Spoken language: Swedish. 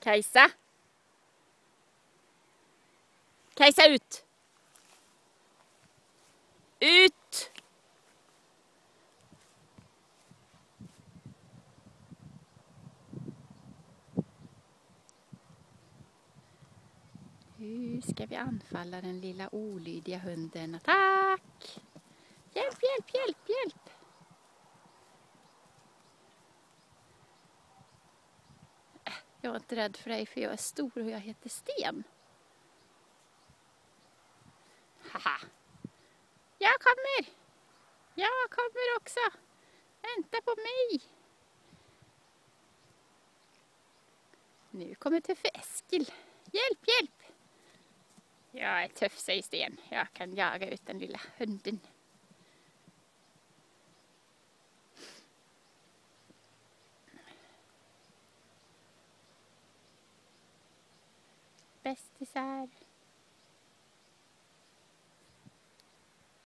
Kajsa! Kajsa, ut! Ut! Nu ska vi anfalla den lilla olydiga hunden. Attack! Hjälp, hjälp, hjälp, hjälp! Jag är inte rädd för dig, för jag är stor och jag heter Sten. Haha! Jag kommer! Jag kommer också! Vänta på mig! Nu kommer tuffe Eskil. Hjälp, hjälp! Jag är tuff, säger Sten. Jag kan jaga ut den lilla hunden. Bästisar.